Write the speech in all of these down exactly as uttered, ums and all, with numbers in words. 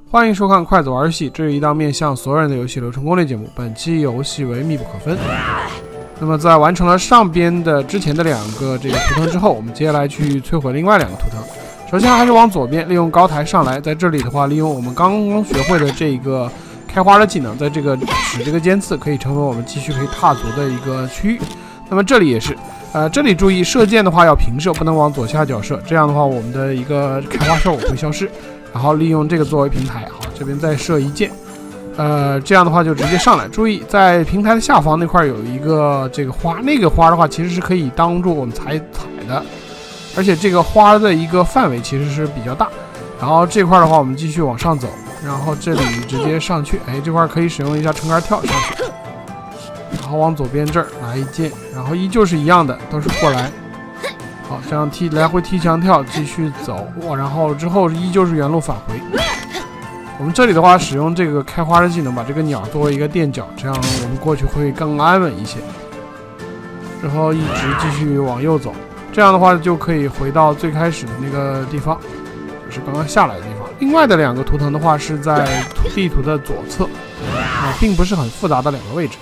欢迎收看筷子玩游戏，这是一档面向所有人的游戏流程攻略节目。本期游戏为密不可分。那么在完成了上边的之前的两个这个图腾之后，我们接下来去摧毁另外两个图腾。首先还是往左边，利用高台上来，在这里的话，利用我们刚刚学会的这个开花的技能，在这个使这个尖刺可以成为我们继续可以踏足的一个区域。那么这里也是。呃，这里注意射箭的话要平射，不能往左下角射，这样的话我们的一个开花效果会消失。然后利用这个作为平台，好，这边再射一箭，呃，这样的话就直接上来。注意，在平台的下方那块有一个这个花，那个花的话其实是可以当做我们踩踩的，而且这个花的一个范围其实是比较大。然后这块的话，我们继续往上走，然后这里直接上去，哎，这块可以使用一下撑杆跳上去。然后往左边这儿来一箭，然后依旧是一样的，都是过来。好，这样踢来回踢墙跳，继续走，哇，然后之后依旧是原路返回。我们这里的话，使用这个开花的技能，把这个鸟作为一个垫脚，这样我们过去会更安稳一些。之后一直继续往右走，这样的话就可以回到最开始的那个地方，就是刚刚下来的地方。另外的两个图腾的话是在地图的左侧，啊，并不是很复杂的两个位置。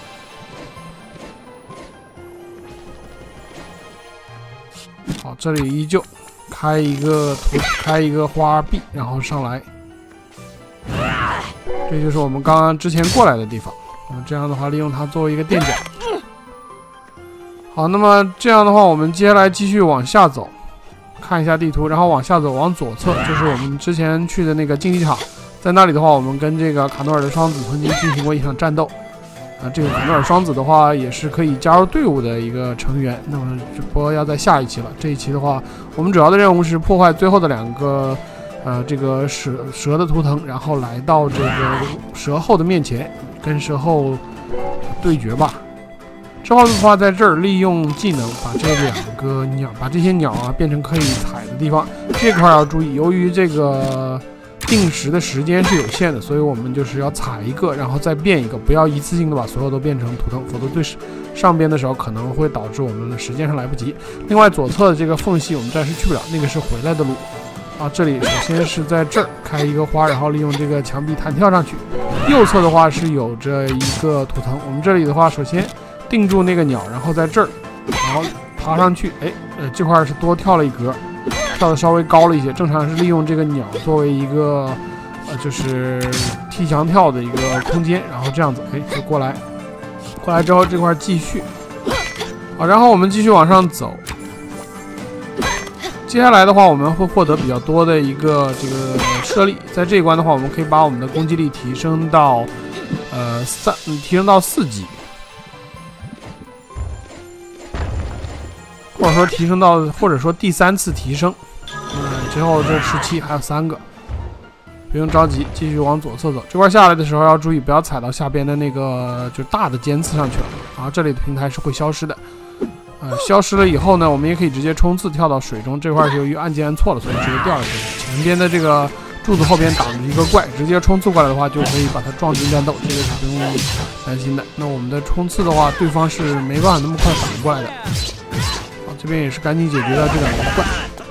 好，这里依旧开一个图，开一个花臂，然后上来，这就是我们刚刚之前过来的地方。那么这样的话，利用它作为一个垫脚。好，那么这样的话，我们接下来继续往下走，看一下地图，然后往下走，往左侧就是我们之前去的那个竞技场，在那里的话，我们跟这个卡诺尔的双子曾经进行过一场战斗。啊，这个卡诺尔双子的话也是可以加入队伍的一个成员。那么只不过要在下一期了。这一期的话，我们主要的任务是破坏最后的两个，呃，这个蛇蛇的图腾，然后来到这个蛇后的面前，跟蛇后对决吧。之后的话，在这儿利用技能把这两个鸟，把这些鸟啊变成可以踩的地方。这块要注意，由于这个定时的时间是有限的，所以我们就是要踩一个，然后再变一个，不要一次性的把所有都变成图腾，否则对上边的时候可能会导致我们的时间上来不及。另外左侧的这个缝隙我们暂时去不了，那个是回来的路啊。这里首先是在这儿开一个花，然后利用这个墙壁弹跳上去。右侧的话是有着一个图腾，我们这里的话首先定住那个鸟，然后在这儿，然后爬上去，哎，呃，这块是多跳了一格。跳的稍微高了一些，正常是利用这个鸟作为一个，呃，就是踢墙跳的一个空间，然后这样子，哎，就过来，过来之后这块继续，好，然后我们继续往上走。接下来的话，我们会获得比较多的一个这个射力，在这一关的话，我们可以把我们的攻击力提升到，呃，三，提升到四级。或者说提升到，或者说第三次提升，嗯，之后这十七还有三个，不用着急，继续往左侧走。这块下来的时候要注意，不要踩到下边的那个就大的尖刺上去了。然后这里的平台是会消失的，呃，消失了以后呢，我们也可以直接冲刺跳到水中。这块是由于按键按错了，所以直接掉下去。前边的这个柱子后边挡着一个怪，直接冲刺过来的话，就可以把它撞进战斗，这个是不用担心的。那我们的冲刺的话，对方是没办法那么快反应过来的。这边也是赶紧解决掉这两个怪。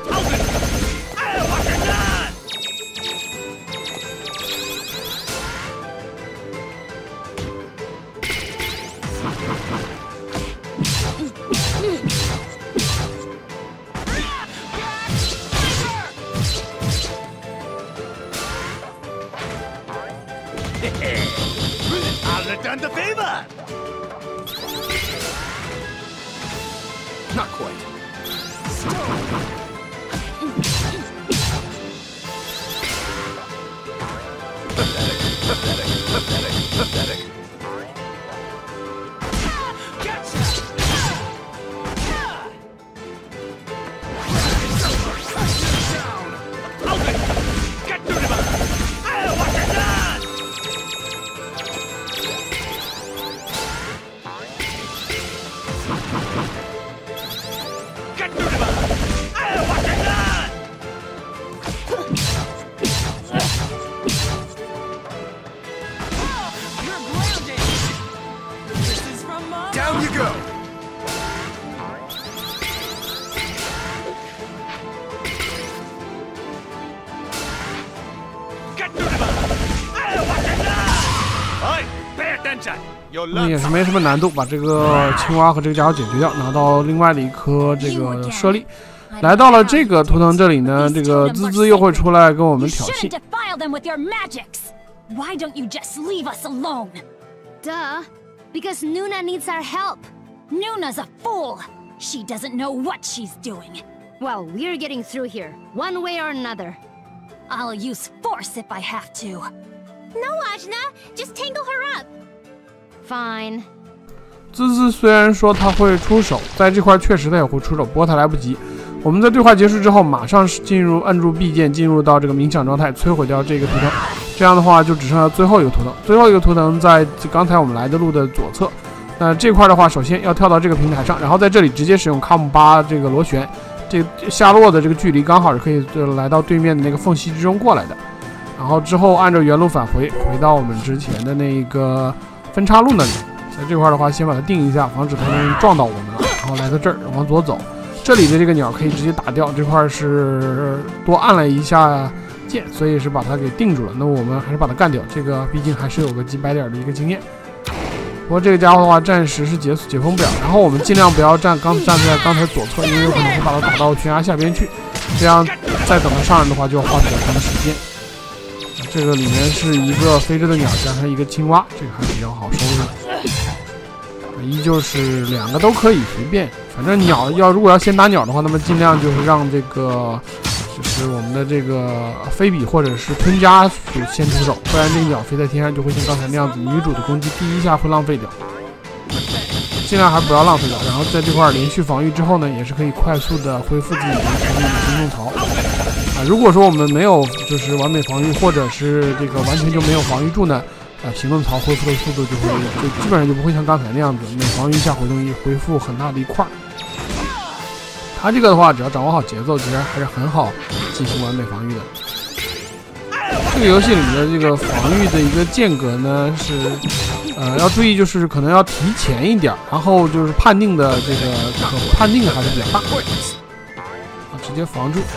Not quite. Pathetic, pathetic, pathetic, pathetic. Gotcha! Down! Open! Get to the bottom! I'll watch it done! Get to the bottom! I'll watch it done! 好， attention. You'll 那 learn 也是没什么难度，把这个青蛙和这个家伙解决掉，拿到另外的一颗这个舍利。来到了这个图腾这里呢，这个滋滋又会出来跟我们挑衅。 Why don't you just leave us alone? Duh. Because Nuna needs our help. Nuna's a fool. She doesn't know what she's doing. Well, we're getting through here, one way or another. I'll use force if I have to. No, Ajna. Just tangle her up. Fine. 滋滋虽然说他会出手，在这块确实他也会出手，不过他来不及。我们在对话结束之后，马上进入按住 B 键，进入到这个冥想状态，摧毁掉这个图腾。这样的话，就只剩下最后一个图腾。最后一个图腾在刚才我们来的路的左侧。那这块的话，首先要跳到这个平台上，然后在这里直接使用 com 八这个螺旋，这下落的这个距离刚好是可以来到对面的那个缝隙之中过来的。然后之后按照原路返回，回到我们之前的那个分岔路那里。在这块的话，先把它定一下，防止它能撞到我们了。然后来到这儿，往左走。 这里的这个鸟可以直接打掉，这块是多按了一下键，所以是把它给定住了。那我们还是把它干掉，这个毕竟还是有个几百点的一个经验。不过这个家伙的话，暂时是解解封不了。然后我们尽量不要站刚站在刚才左侧，因为有可能会把它打到悬崖下边去。这样再等它上来的话，就要花比较长的时间。这个里面是一个飞着的鸟加上一个青蛙，这个还比较好收拾。 依旧是两个都可以随便，反正鸟要如果要先打鸟的话，那么尽量就是让这个就是我们的这个菲比或者是吞家属先出手，不然这个鸟飞在天上就会像刚才那样子，女主的攻击第一下会浪费掉，尽量还不要浪费掉。然后在这块连续防御之后呢，也是可以快速的恢复自己的全力的行动槽。啊，如果说我们没有就是完美防御，或者是这个完全就没有防御住呢？ 啊，行动槽恢复的速度就会就基本上就不会像刚才那样子，每防御一下回动一恢复很大的一块。它这个的话，只要掌握好节奏，其实还是很好进行完美防御的。这个游戏里面的这个防御的一个间隔呢是，呃，要注意就是可能要提前一点，然后就是判定的这个可判定的还是比较大。啊，直接防住。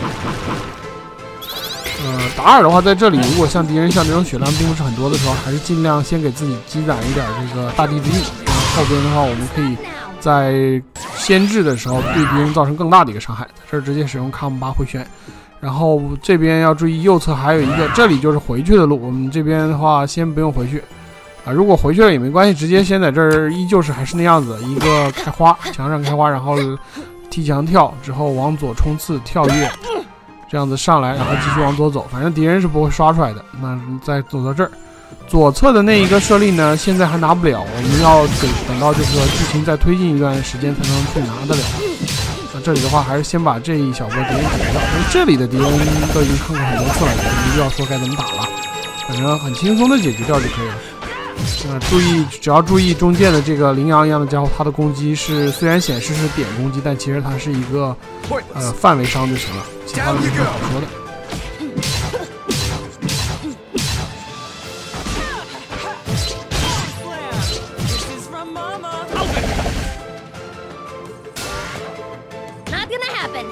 呃，达尔的话，在这里如果像敌人像这种血量并不是很多的时候，还是尽量先给自己积攒一点这个大地之力。然后后边的话，我们可以在先制的时候对敌人造成更大的一个伤害。在这儿直接使用 com 八回旋。然后这边要注意右侧还有一个，这里就是回去的路。我们这边的话先不用回去啊，如果回去了也没关系，直接先在这儿依旧是还是那样子，一个开花，墙上开花，然后踢墙跳之后往左冲刺跳跃。 这样子上来，然后继续往左走，反正敌人是不会刷出来的。那再走到这儿，左侧的那一个舍利呢，现在还拿不了，我们要等等到这个剧情再推进一段时间才能去拿得了。那这里的话，还是先把这一小波敌人解决掉，因为这里的敌人都已经看过很多次了，我们就要说该怎么打了，反正很轻松的解决掉就可以了。那注意，只要注意中间的这个羚羊一样的家伙，它的攻击是虽然显示是点攻击，但其实它是一个呃范围伤就行了。 其他的没什么好说的。 Not gonna happen.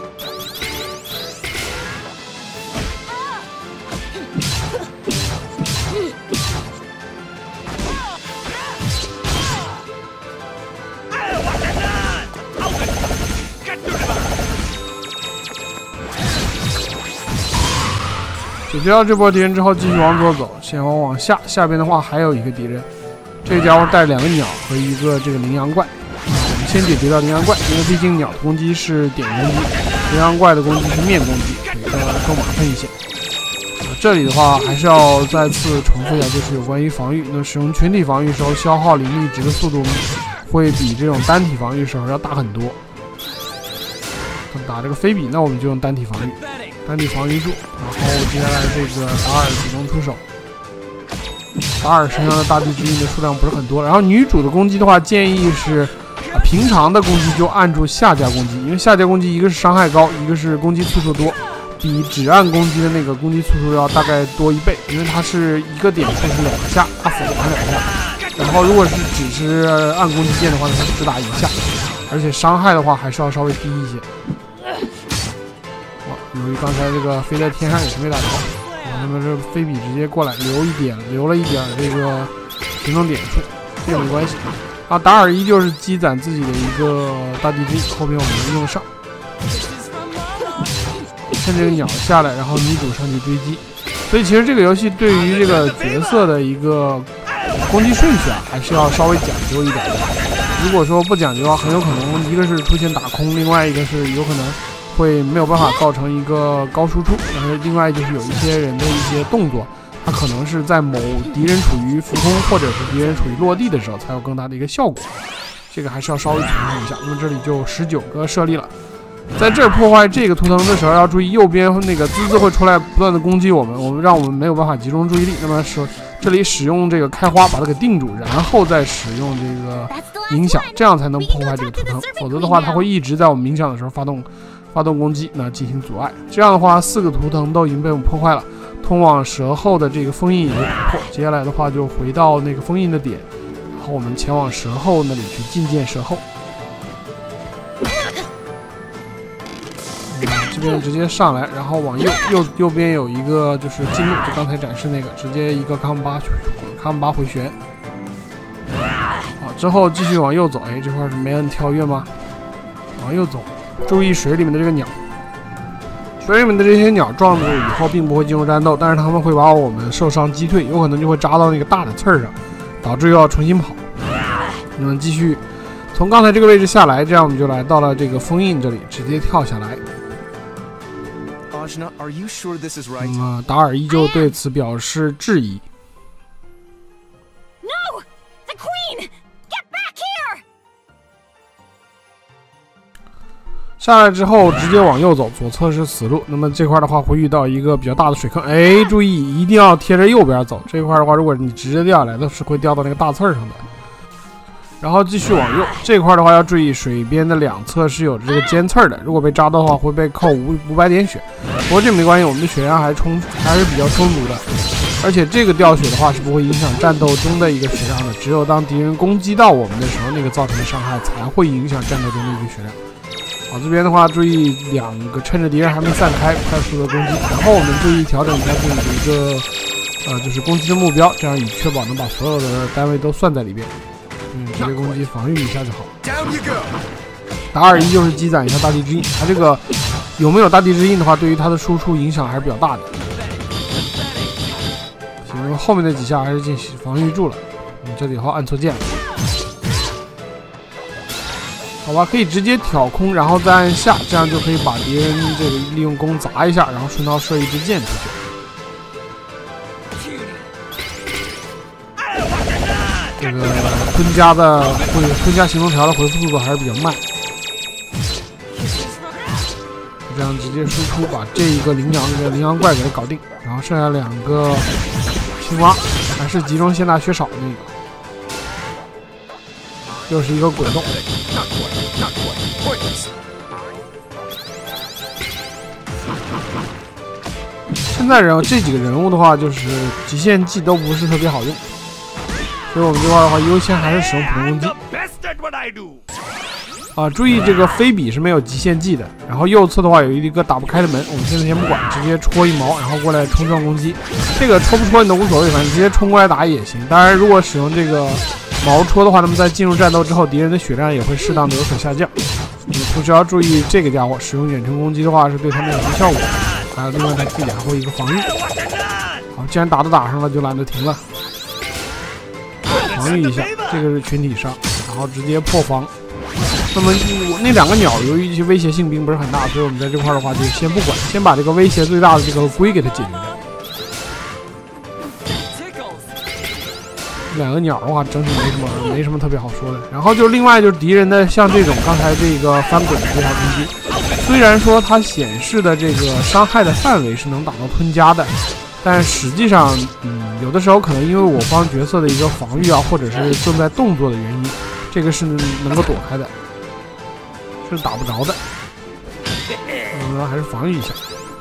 解决掉这波敌人之后，继续往左走，先往往下。下边的话还有一个敌人，这个家伙带两个鸟和一个这个羚羊怪。啊，我们先解决掉羚羊怪，因为毕竟鸟的攻击是点攻击，羚羊怪的攻击是面攻击，所以说更麻烦一些。啊，这里的话还是要再次重复一下，就是有关于防御。那使用群体防御时候，消耗灵力值的速度呢，会比这种单体防御时候要大很多。打这个菲比，那我们就用单体防御。 单体防御住，然后接下来这个达尔主动出手。达尔身上的大地之印的数量不是很多，然后女主的攻击的话，建议是啊平常的攻击就按住下家攻击，因为下家攻击一个是伤害高，一个是攻击次数多，比只按攻击的那个攻击次数要大概多一倍，因为它是一个点数是两下，打死打两下。然后如果是只是按攻击键的话，它是只打一下，而且伤害的话还是要稍微低一些。 由于刚才这个飞在天上也是没打着，啊，那么这菲比直接过来留一点，留了一点这个行动点数， 这个没关系。啊，达尔依旧是积攒自己的一个大地军，后面我们能用上。趁这个鸟下来，然后女主上去追击。所以其实这个游戏对于这个角色的一个攻击顺序啊，还是要稍微讲究一点的。如果说不讲究的话，很有可能一个是出现打空，另外一个是有可能会没有办法造成一个高输出，然后另外就是有一些人的一些动作，他可能是在某敌人处于浮空或者是敌人处于落地的时候才有更大的一个效果，这个还是要稍微权衡一下。那么这里就十九个设立了，在这儿破坏这个图腾的时候要注意，右边那个滋滋会出来不断的攻击我们，我们让我们没有办法集中注意力。那么是这里使用这个开花把它给定住，然后再使用这个影响，这样才能破坏这个图腾，否则的话它会一直在我们冥想的时候发动发动攻击，那进行阻碍。这样的话四个图腾都已经被我们破坏了，通往蛇后的这个封印也就打破。接下来的话就回到那个封印的点，然后我们前往蛇后那里去觐见蛇后。嗯，这边直接上来，然后往右右右边有一个就是进入，就刚才展示那个，直接一个康巴康巴回旋。好，之后继续往右走，哎，这块是没按跳跃吗？往右走，注意水里面的这个鸟。水里面的这些鸟撞住以后并不会进入战斗，但是它们会把我们受伤击退，有可能就会扎到那个大的刺儿上，导致又要重新跑。那么继续从刚才这个位置下来，这样我们就来到了这个封印这里，直接跳下来。那么达尔依旧对此表示质疑。 No! The Queen! Get back here! 下来之后直接往右走，左侧是死路。那么这块的话会遇到一个比较大的水坑，哎，注意一定要贴着右边走。这块的话，如果你直接掉下来的是会掉到那个大刺儿上的。然后继续往右，这块的话要注意水边的两侧是有这个尖刺的，如果被扎到的话会被扣五五百点血。不过这没关系，我们的血量还充还是比较充足的，而且这个掉血的话是不会影响战斗中的一个血量的，只有当敌人攻击到我们的时候，那个造成的伤害才会影响战斗中的一个血量。好，这边的话注意两个趁着敌人还没散开，快速的攻击，然后我们注意调整一下自己的一个呃就是攻击的目标，这样以确保能把所有的单位都算在里边。嗯，直接攻击防御一下就好。达尔依旧是积攒一下大地之印，它这个有没有大地之印的话，对于它的输出影响还是比较大的。行，后面那几下还是进行防御住了。嗯，这里的话按错键了。好吧，可以直接挑空，然后再按下，这样就可以把敌人这个利用弓砸一下，然后顺道射一支箭出去。这个吞加的会吞加行动条的回复速度还是比较慢，这样直接输出把这一个羚羊这个羚羊怪给它搞定，然后剩下两个青蛙还是集中现大缺少的那个，又是一个滚动。现在人这几个人物的话，就是极限技都不是特别好用。所以我们这块的话，优先还是使用普通攻击。啊，注意这个飞笔是没有极限技的。然后右侧的话有一个打不开的门，我们现在先不管，直接戳一毛，然后过来冲撞攻击。这个戳不戳你都无所谓，反正直接冲过来打也行。当然，如果使用这个毛戳的话，那么在进入战斗之后，敌人的血量也会适当的有所下降。你同时要注意这个家伙使用远程攻击的话，是对他们有些效果。还有另外他自己还会一个防御。好，既然打都打上了，就懒得停了。防御一下，这个是群体伤，然后直接破防。那么那两个鸟由于一些威胁性并不是很大，所以我们在这块的话就先不管，先把这个威胁最大的这个龟给它解决掉。两个鸟的话整体没什么没什么特别好说的。然后就另外就是敌人的像这种刚才这个翻滚的这条攻击，虽然说它显示的这个伤害的范围是能打到吞加的。但实际上，嗯，有的时候可能因为我方角色的一个防御啊，或者是正在动作的原因，这个是能够躲开的，是打不着的。我们还是防御一下，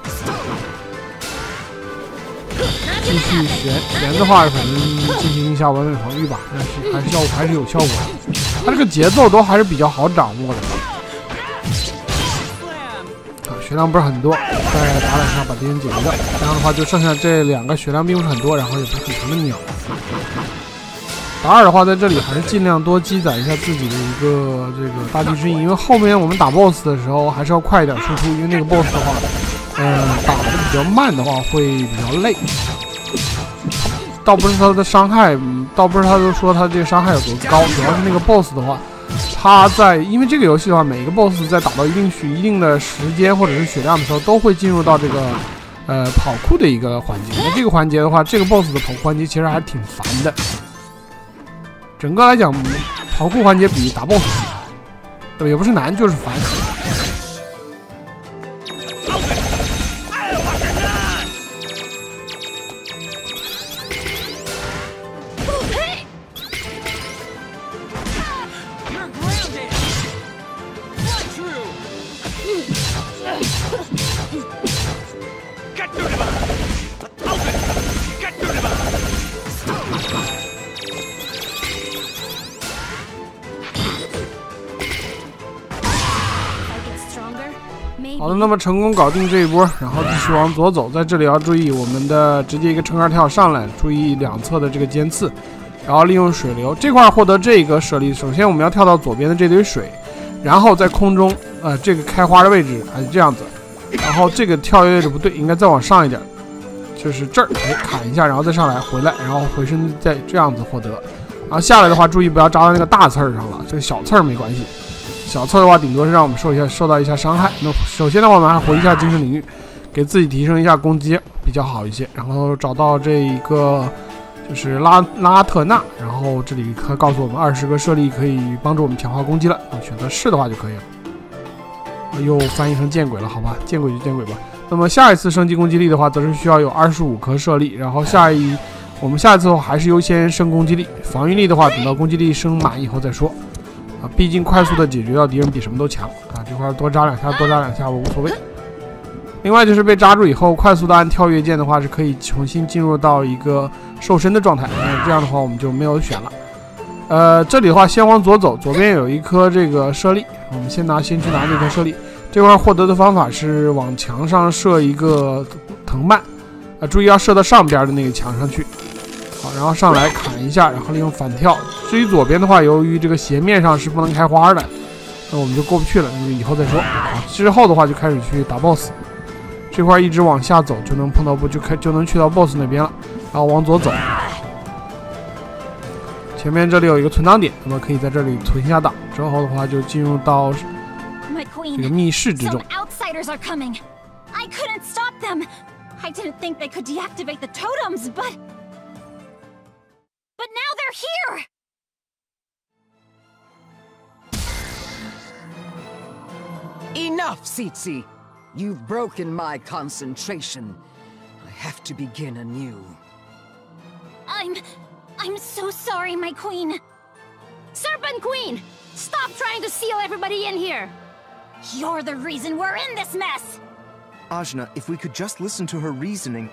继续旋旋的话，可能进行一下完美防御吧，但是还是效果还是有效果的。它这个节奏都还是比较好掌握的。血量不是很多，再打两下把敌人解决掉，这样的话就剩下这两个血量并不是很多，然后也不是很强的鸟。 达尔的话，在这里还是尽量多积攒一下自己的一个这个大地之印，因为后面我们打 BOSS 的时候还是要快一点输出，因为那个 BOSS 的话，呃，打的比较慢的话会比较累。倒不是他的伤害，倒不是他都说他这个伤害有多高，主要是那个 BOSS 的话，他在因为这个游戏的话，每个 BOSS 在打到一定许一定的时间或者是血量的时候，都会进入到这个呃跑酷的一个环节。那这个环节的话，这个 BOSS 的跑酷环节其实还挺烦的。整个来讲，跑酷环节比打 BOSS 对，也不是难就是烦。好的，那么成功搞定这一波，然后继续往左走，在这里要注意我们的直接一个撑杆跳上来，注意两侧的这个尖刺，然后利用水流这块获得这个舍利。首先我们要跳到左边的这堆水，然后在空中，呃，这个开花的位置还是这样子，然后这个跳跃位置不对，应该再往上一点，就是这儿，哎，砍一下，然后再上来回来，然后回身再这样子获得。然后下来的话，注意不要扎到那个大刺儿上了，这个小刺儿没关系。小刺的话，顶多是让我们受一下受到一下伤害。那首先的话，我们还回一下精神领域，给自己提升一下攻击比较好一些。然后找到这一个就是拉拉特纳，然后这里它告诉我们二十个舍利可以帮助我们强化攻击了。那选择是的话就可以了。又翻译成见鬼了，好吧，见鬼就见鬼吧。那么下一次升级攻击力的话，则是需要有二十五颗舍利。然后下一我们下一次的话还是优先升攻击力，防御力的话等到攻击力升满以后再说。啊，毕竟快速的解决掉敌人比什么都强啊！这块多扎两下，多扎两下我无所谓。另外就是被扎住以后，快速的按跳跃键的话，是可以重新进入到一个瘦身的状态。那这样的话我们就没有选了。呃，这里的话先往左走，左边有一颗这个舍利，我们先拿先去拿这颗舍利。这块获得的方法是往墙上射一个藤蔓，啊，注意要射到上边的那个墙上去。好，然后上来砍一下，然后利用反跳。至于左边的话，由于这个斜面上是不能开花的，那我们就过不去了，那就以后再说。好，之后的话就开始去打 BOSS， 这块一直往下走就能碰到不就开就能去到 BOSS 那边了。然后往左走，前面这里有一个存档点，那么可以在这里存一下档。之后的话就进入到这个密室之中。 Outsiders are coming. I couldn't stop them. I didn't think they could deactivate the totems, but. But now they're here! Enough, Tsitsi! You've broken my concentration. I have to begin anew. I'm... I'm so sorry, my queen. Serpent Queen! Stop trying to seal everybody in here! You're the reason we're in this mess! Ajna, if we could just listen to her reasoning...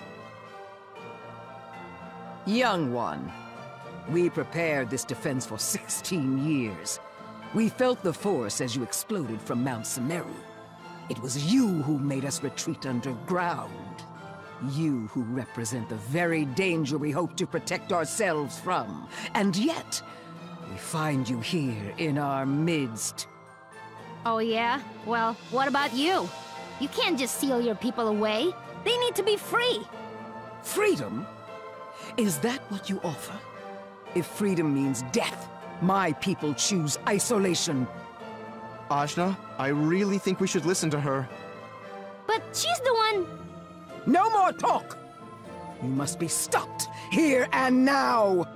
Young one. We prepared this defense for sixteen years. We felt the force as you exploded from Mount Sumeru. It was you who made us retreat underground. You who represent the very danger we hope to protect ourselves from. And yet, we find you here in our midst. Oh yeah? Well, what about you? You can't just seal your people away. They need to be free. Freedom? Is that what you offer? If freedom means death, my people choose isolation. Ajna, I really think we should listen to her. But she's the one... No more talk! You must be stopped, here and now!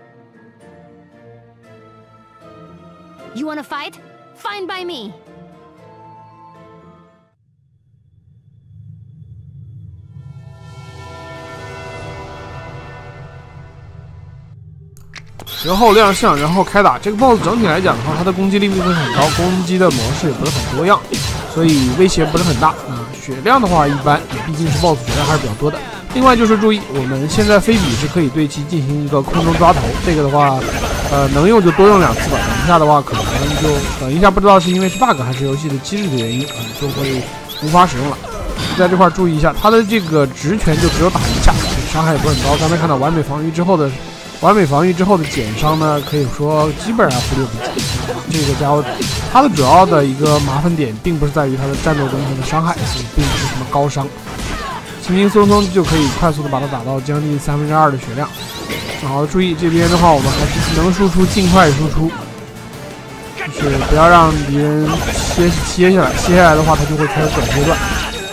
You wanna fight? Fine by me. 随后亮相，然后开打。这个 BOSS 整体来讲的话，它的攻击力并不是很高，攻击的模式也不是很多样，所以威胁不是很大啊。血量的话一般，毕竟是 BOSS 血量还是比较多的。另外就是注意，我们现在飞比是可以对其进行一个空中抓头，这个的话，呃，能用就多用两次吧。等一下的话，可能就等一下不知道是因为是 bug 还是游戏的机制的原因，嗯，就会无法使用了。在这块注意一下，它的这个直拳就只有打一下，伤害也不是很高。刚才看到完美防御之后的完美防御之后的减伤呢，可以说基本上忽略不计。这个家伙，他的主要的一个麻烦点，并不是在于他的战斗中他的伤害，所以并不是什么高伤，轻轻松松就可以快速的把他打到将近三分之二的血量。好，注意这边的话，我们还是能输出尽快输出，就是不要让敌人歇歇下来，歇下来的话，他就会开始转阶段。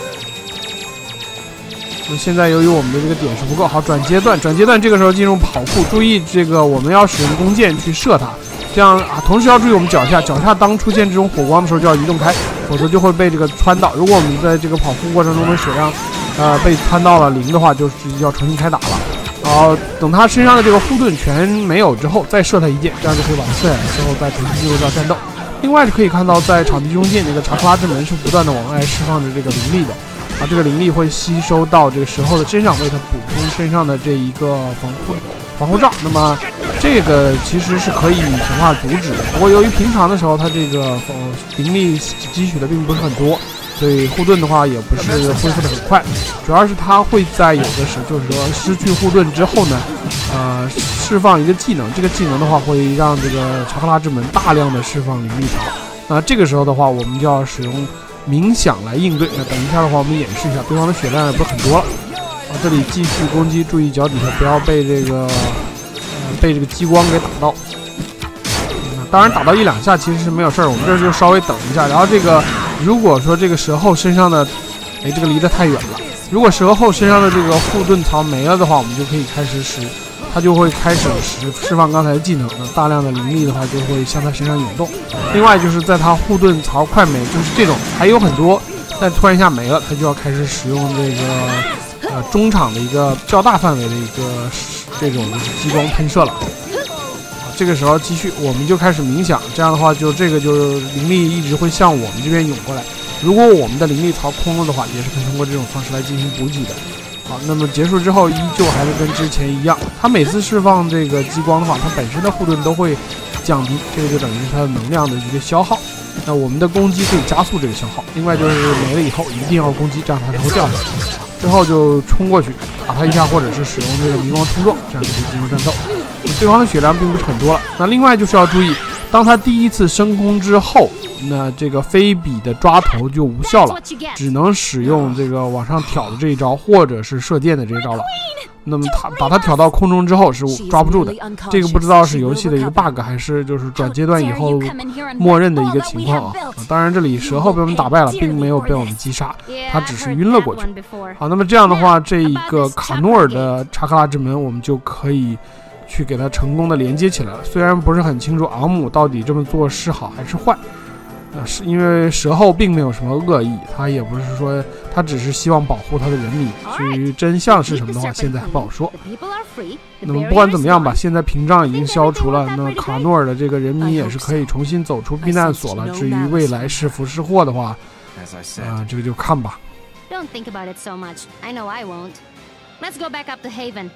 那现在由于我们的这个点数不够，好，转阶段，转阶段，这个时候进入跑酷，注意这个我们要使用弓箭去射它，这样啊，同时要注意我们脚下，脚下当出现这种火光的时候就要移动开，否则就会被这个穿到。如果我们在这个跑酷过程中的血量，呃，被穿到了零的话，就是要重新开打了。好，等他身上的这个护盾全没有之后，再射他一箭，这样就可以把他射下来，之后再重新进入到战斗。另外可以看到，在场地中间那个查克拉之门是不断的往外释放着这个灵力的。啊，这个灵力会吸收到这个石后的身上，为它补充身上的这一个防护防护罩。那么这个其实是可以强化阻止的，不过由于平常的时候它这个呃灵力汲取的并不是很多，所以护盾的话也不是恢复的很快。主要是它会在有的时候，就是说失去护盾之后呢，呃，释放一个技能，这个技能的话会让这个查克拉之门大量的释放灵力槽。那这个时候的话，我们就要使用冥想来应对。那等一下的话，我们演示一下，对方的血量也不是很多了。啊，这里继续攻击，注意脚底下不要被这个呃被这个激光给打到。嗯、当然打到一两下其实是没有事儿，我们这就稍微等一下。然后这个如果说这个蛇后身上的，哎，这个离得太远了。如果蛇后身上的这个护盾槽没了的话，我们就可以开始使。它就会开始释释放刚才的技能，那大量的灵力的话就会向它身上涌动。另外就是在它护盾槽快没，就是这种还有很多，但突然一下没了，它就要开始使用这个呃中场的一个较大范围的一个这种就是激光喷射了。啊，这个时候继续我们就开始冥想，这样的话就这个就是灵力一直会向我们这边涌过来。如果我们的灵力槽空了的话，也是可以通过这种方式来进行补给的。好，那么结束之后依旧还是跟之前一样，它每次释放这个激光的话，它本身的护盾都会降低，这个就等于是它的能量的一个消耗。那我们的攻击可以加速这个消耗。另外就是没了以后一定要攻击，这样它才会掉下来。之后就冲过去打它一下，或者是使用这个迷光冲撞，这样就可以进入战斗。对方的血量并不是很多了。那另外就是要注意，当他第一次升空之后，那这个菲比的抓头就无效了，只能使用这个往上挑的这一招，或者是射箭的这一招了。那么他把他挑到空中之后是抓不住的，这个不知道是游戏的一个 bug 还是就是转阶段以后默认的一个情况啊。当然这里蛇后被我们打败了，并没有被我们击杀，他只是晕了过去。好，那么这样的话，这一个卡诺尔的查克拉之门我们就可以去给它成功的连接起来了。虽然不是很清楚昂姆到底这么做是好还是坏。呃，是因为蛇后并没有什么恶意，他也不是说他只是希望保护他的人民。至于真相是什么的话，现在还不好说。那么不管怎么样吧，现在屏障已经消除了，那卡诺尔的这个人民也是可以重新走出避难所了。至于未来是福是祸的话，啊、呃，这个就看吧。 Don't think about it so much. I know I won't. Let's go back up to Haven.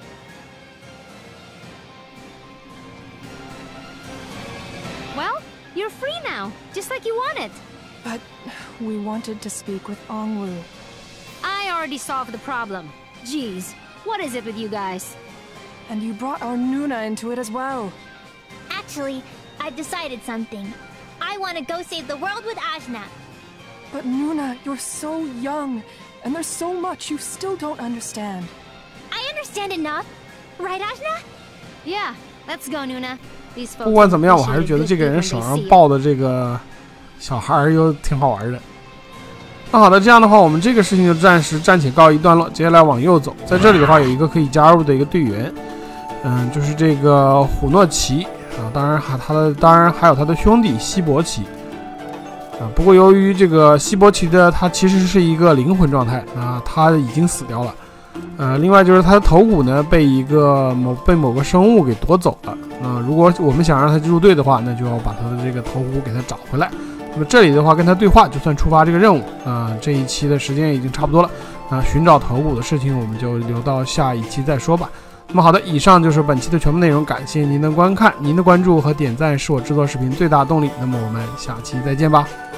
Well.You're free now, just like you wanted. But we wanted to speak with Ongwu. I already solved the problem. Jeez, what is it with you guys? And you brought our Nuna into it as well. Actually, I've decided something. I want to go save the world with Ajna. But Nuna, you're so young, and there's so much you still don't understand. I understand enough, right, Ajna? Yeah, let's go, Nuna. 不管怎么样，我还是觉得这个人手上抱的这个小孩又挺好玩的。那好的，这样的话，我们这个事情就暂时暂且告一段落。接下来往右走，在这里的话有一个可以加入的一个队员，嗯，就是这个虎诺奇啊，当然还他的，当然还有他的兄弟希伯奇啊。不过由于这个希伯奇的他其实是一个灵魂状态啊，他已经死掉了。呃，另外就是他的头骨呢被一个某被某个生物给夺走了。那、呃、如果我们想让他入队的话，那就要把他的这个头骨给他找回来。那么这里的话跟他对话就算触发这个任务啊、呃。这一期的时间已经差不多了，那、呃、寻找头骨的事情我们就留到下一期再说吧。那么好的，以上就是本期的全部内容，感谢您的观看，您的关注和点赞是我制作视频最大动力。那么我们下期再见吧。